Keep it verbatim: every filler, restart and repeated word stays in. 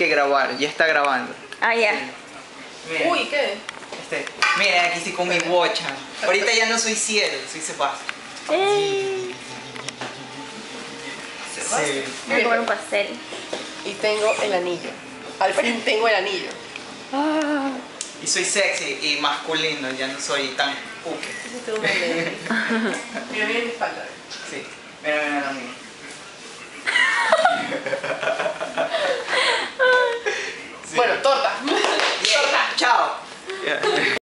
que grabar, ya está grabando. Ah, ya. Miren, Uy, ¿qué? este, miren, aquí sí con mi bocha. Ahorita ya no soy Cielo, soy Sebastián. ¡Ey! Sí. Voy a comer un pastel. Y tengo el anillo. Al fin tengo el anillo. Ah. Y soy sexy y masculino, ya no soy tan puque. Ese es todo un anillo. Mira, mira mi espalda. Sí, mira, mira la mía.